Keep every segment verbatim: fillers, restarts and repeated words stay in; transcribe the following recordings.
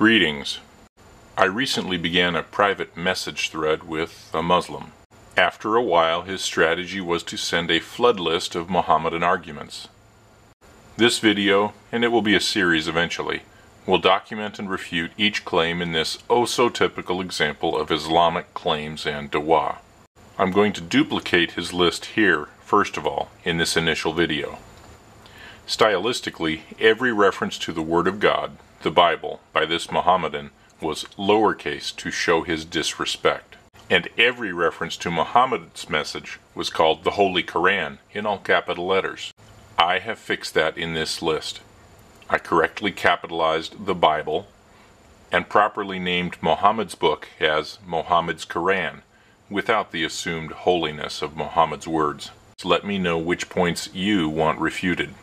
Greetings. I recently began a private message thread with a Muslim. After a while, his strategy was to send a flood list of Mohammedan arguments. This video, and it will be a series eventually, will document and refute each claim in this oh-so-typical example of Islamic claims and dawah. I'm going to duplicate his list here, first of all, in this initial video. Stylistically, every reference to the Word of God, the Bible, by this Mohammedan was lowercase to show his disrespect. And every reference to Muhammad's message was called the Holy Quran in all capital letters. I have fixed that in this list. I correctly capitalized the Bible and properly named Muhammad's book as Muhammad's Quran without the assumed holiness of Muhammad's words. So let me know which points you want refuted.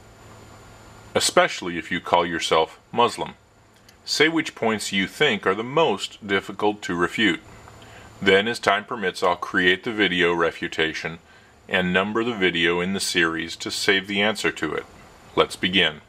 Especially if you call yourself Muslim. Say which points you think are the most difficult to refute. Then, as time permits, I'll create the video refutation and number the video in the series to save the answer to it. Let's begin.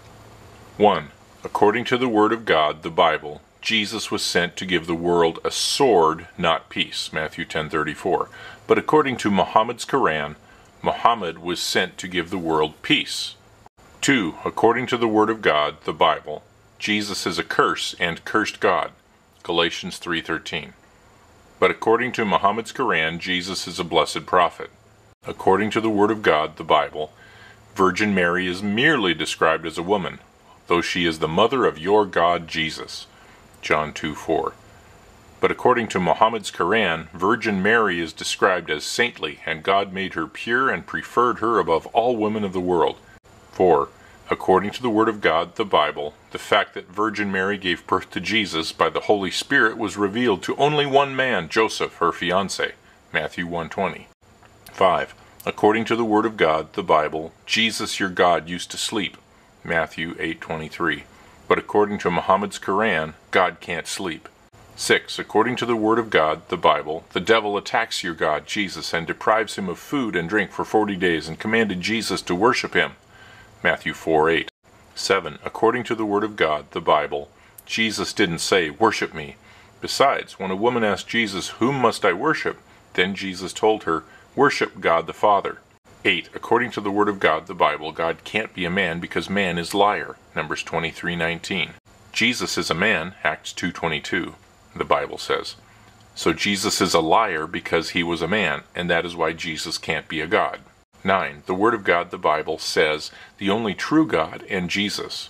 one. According to the Word of God, the Bible, Jesus was sent to give the world a sword, not peace, Matthew ten thirty-four. But according to Muhammad's Quran, Muhammad was sent to give the world peace. two. According to the Word of God, the Bible, Jesus is a curse and cursed God, Galatians three thirteen. But according to Muhammad's Quran, Jesus is a blessed prophet. According to the Word of God, the Bible, Virgin Mary is merely described as a woman, though she is the mother of your God Jesus, John two four. But according to Muhammad's Quran, Virgin Mary is described as saintly, and God made her pure and preferred her above all women of the world. four. According to the Word of God, the Bible, the fact that Virgin Mary gave birth to Jesus by the Holy Spirit was revealed to only one man, Joseph, her fiancé, Matthew one twenty. five. According to the Word of God, the Bible, Jesus your God used to sleep, Matthew eight twenty-three. But according to Muhammad's Quran, God can't sleep. six. According to the Word of God, the Bible, the devil attacks your God, Jesus, and deprives him of food and drink for forty days and commanded Jesus to worship him, Matthew four eight. seven. According to the Word of God, the Bible, Jesus didn't say, worship me. Besides, when a woman asked Jesus, whom must I worship? Then Jesus told her, worship God the Father. eight. According to the Word of God, the Bible, God can't be a man because man is liar, Numbers twenty-three nineteen. Jesus is a man, Acts two twenty-two, the Bible says. So Jesus is a liar because he was a man, and that is why Jesus can't be a God. nine. The Word of God, the Bible, says the only true God and Jesus,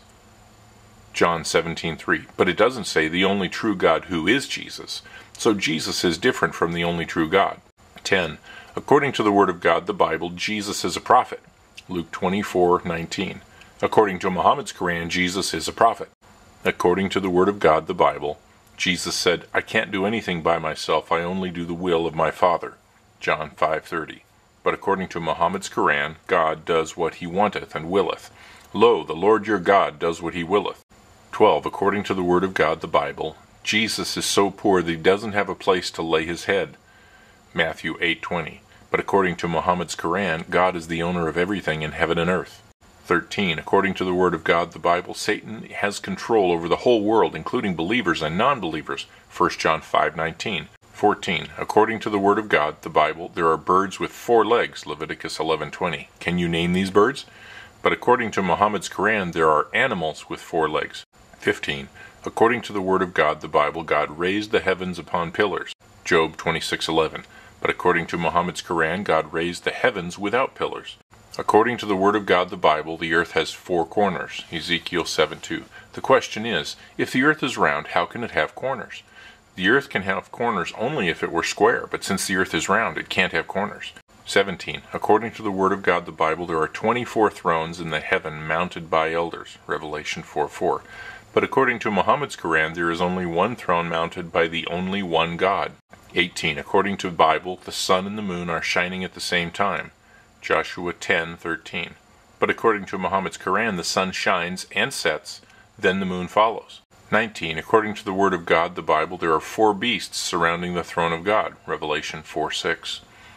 John seventeen three. But it doesn't say the only true God who is Jesus. So Jesus is different from the only true God. ten. According to the Word of God, the Bible, Jesus is a prophet, Luke twenty-four nineteen. According to Muhammad's Quran, Jesus is a prophet. According to the Word of God, the Bible, Jesus said, I can't do anything by myself, I only do the will of my Father, John five thirty. But according to Muhammad's Quran, God does what he wanteth and willeth. Lo, the Lord your God does what he willeth. twelve. According to the Word of God, the Bible, Jesus is so poor that he doesn't have a place to lay his head, Matthew eight twenty. But according to Muhammad's Quran, God is the owner of everything in heaven and earth. thirteen. According to the Word of God, the Bible, Satan has control over the whole world, including believers and non-believers, First John five nineteen. fourteen. According to the Word of God, the Bible, there are birds with four legs, Leviticus eleven twenty. Can you name these birds? But according to Muhammad's Quran, there are animals with four legs. fifteen. According to the Word of God, the Bible, God raised the heavens upon pillars, Job twenty-six eleven. But according to Muhammad's Quran, God raised the heavens without pillars. According to the Word of God, the Bible, the earth has four corners, Ezekiel seven two. The question is, if the earth is round, how can it have corners? The earth can have corners only if it were square, but since the earth is round, it can't have corners. seventeen. According to the Word of God, the Bible, there are twenty-four thrones in the heaven mounted by elders, Revelation four four. But according to Muhammad's Quran, there is only one throne mounted by the only one God. eighteen. According to the Bible, the sun and the moon are shining at the same time, Joshua ten thirteen. But according to Muhammad's Quran, the sun shines and sets, then the moon follows. nineteen. According to the Word of God, the Bible, there are four beasts surrounding the throne of God, Revelation four six.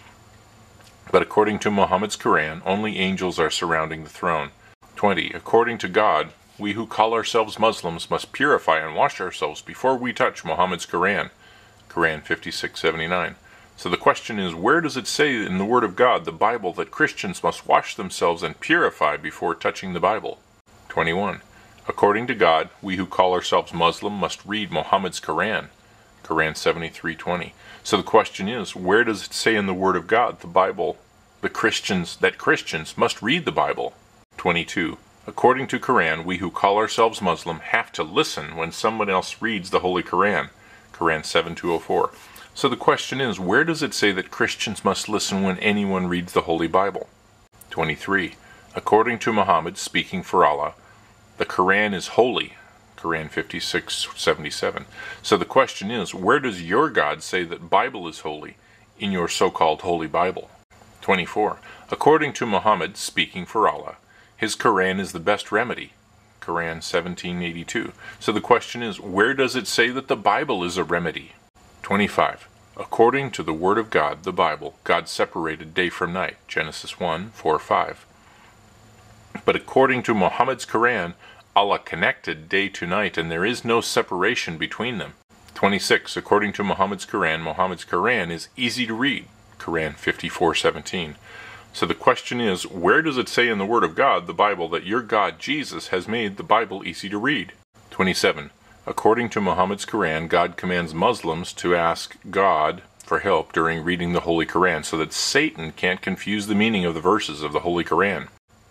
But according to Muhammad's Quran, only angels are surrounding the throne. twenty. According to God, we who call ourselves Muslims must purify and wash ourselves before we touch Muhammad's Quran. Quran fifty-six seventy-nine. So the question is, where does it say in the Word of God, the Bible, that Christians must wash themselves and purify before touching the Bible? twenty-one. According to God, we who call ourselves Muslim must read Muhammad's Quran. Quran seventy-three twenty. So the question is, where does it say in the Word of God, the Bible, the Christians, that Christians must read the Bible? twenty-two. According to Quran, we who call ourselves Muslim have to listen when someone else reads the Holy Quran. Quran seven two oh four. So the question is, where does it say that Christians must listen when anyone reads the Holy Bible? twenty-three. According to Muhammad, speaking for Allah, the Quran is holy. Quran fifty-six seventy-seven. So the question is, where does your God say that Bible is holy in your so-called Holy Bible? twenty-four. According to Muhammad, speaking for Allah, his Quran is the best remedy. Quran seventeen eighty-two. So the question is, where does it say that the Bible is a remedy? twenty-five. According to the Word of God, the Bible, God separated day from night. Genesis one four five. But according to Muhammad's Quran, Allah connected day to night, and there is no separation between them. twenty-six. According to Muhammad's Quran, Muhammad's Quran is easy to read. Quran fifty-four seventeen. So the question is, where does it say in the Word of God, the Bible, that your God, Jesus, has made the Bible easy to read? twenty-seven. According to Muhammad's Quran, God commands Muslims to ask God for help during reading the Holy Quran so that Satan can't confuse the meaning of the verses of the Holy Quran.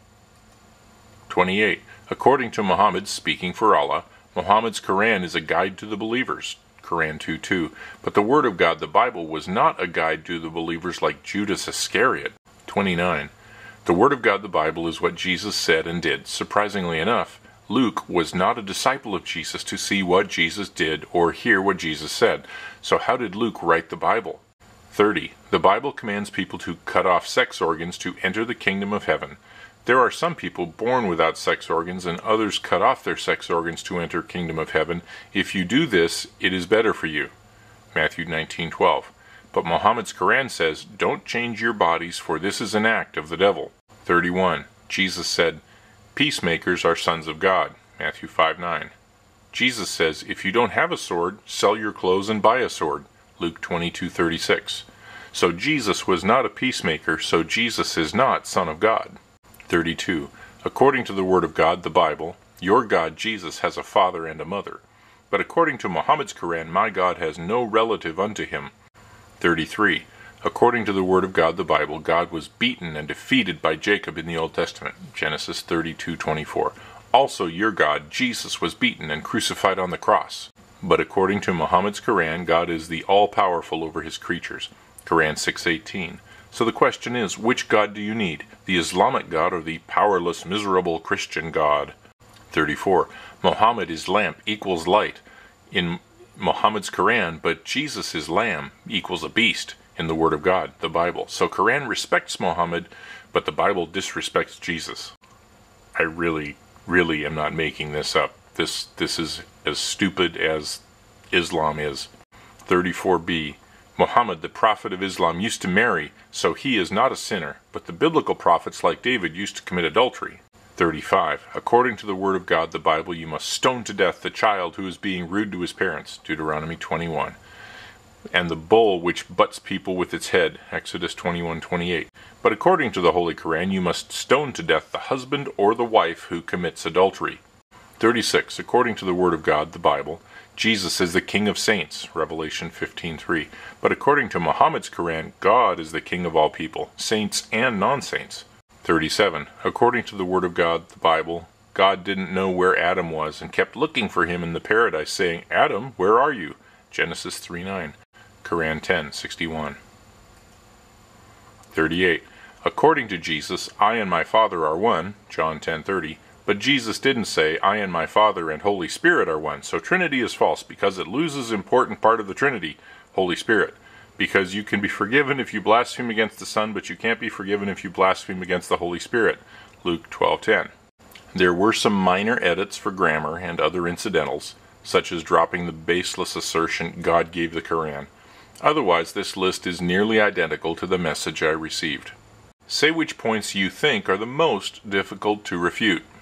twenty-eight. According to Muhammad, speaking for Allah, Muhammad's Quran is a guide to the believers. Quran two two. But the Word of God, the Bible, was not a guide to the believers like Judas Iscariot. twenty-nine. The Word of God, the Bible, is what Jesus said and did. Surprisingly enough, Luke was not a disciple of Jesus to see what Jesus did or hear what Jesus said. So how did Luke write the Bible? thirty. The Bible commands people to cut off sex organs to enter the kingdom of heaven. There are some people born without sex organs, and others cut off their sex organs to enter kingdom of heaven. If you do this, it is better for you. Matthew nineteen twelve. But Muhammad's Quran says, don't change your bodies, for this is an act of the devil. thirty-one. Jesus said, peacemakers are sons of God. Matthew five nine. Jesus says, if you don't have a sword, sell your clothes and buy a sword. Luke twenty-two thirty-six. So Jesus was not a peacemaker, so Jesus is not Son of God. thirty-two. According to the Word of God, the Bible, your God Jesus has a father and a mother. But according to Muhammad's Quran, my God has no relative unto him. thirty-three. According to the Word of God, the Bible, God was beaten and defeated by Jacob in the Old Testament. Genesis thirty-two twenty-four. Also your God, Jesus, was beaten and crucified on the cross. But according to Muhammad's Quran, God is the all-powerful over his creatures. Quran six eighteen. So the question is, which God do you need? The Islamic God or the powerless, miserable Christian God? thirty-four. Muhammad is lamp equals light in Muhammad's Quran, but Jesus is lamb equals a beast in the Word of God, the Bible. So Quran respects Muhammad, but the Bible disrespects Jesus. I really, really am not making this up. This, this is as stupid as Islam is. thirty-four b. Muhammad, the prophet of Islam, used to marry, so he is not a sinner, but the biblical prophets like David used to commit adultery. thirty-five. According to the Word of God, the Bible, you must stone to death the child who is being rude to his parents. Deuteronomy twenty-one. And the bull which butts people with its head. Exodus twenty-one twenty-eight. But according to the Holy Quran, you must stone to death the husband or the wife who commits adultery. thirty-six. According to the Word of God, the Bible, Jesus is the King of saints, Revelation fifteen three. But according to Muhammad's Quran, God is the King of all people, saints and non-saints. thirty-seven. According to the Word of God, the Bible, God didn't know where Adam was and kept looking for him in the paradise, saying, Adam, where are you? Genesis three nine. Quran ten sixty-one. thirty-eight. According to Jesus, I and my Father are one, John ten thirty. But Jesus didn't say, I and my Father and Holy Spirit are one. So Trinity is false because it loses important part of the Trinity, Holy Spirit. Because you can be forgiven if you blaspheme against the Son, but you can't be forgiven if you blaspheme against the Holy Spirit, Luke twelve ten. There were some minor edits for grammar and other incidentals, such as dropping the baseless assertion God gave the Quran. Otherwise, this list is nearly identical to the message I received. Say which points you think are the most difficult to refute.